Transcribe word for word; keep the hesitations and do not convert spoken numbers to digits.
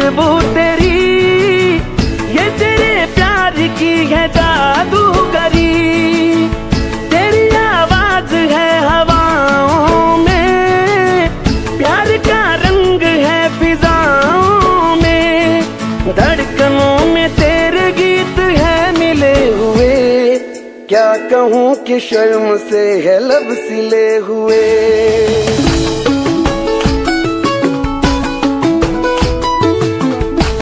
खुशबू तेरी, ये तेरे प्यार की है जादूगरी। तेरी आवाज है हवाओं में, प्यार का रंग है फिजाओं में। धड़कनों में तेरे गीत है मिले हुए, क्या कहूँ कि शर्म से है लब सिले हुए।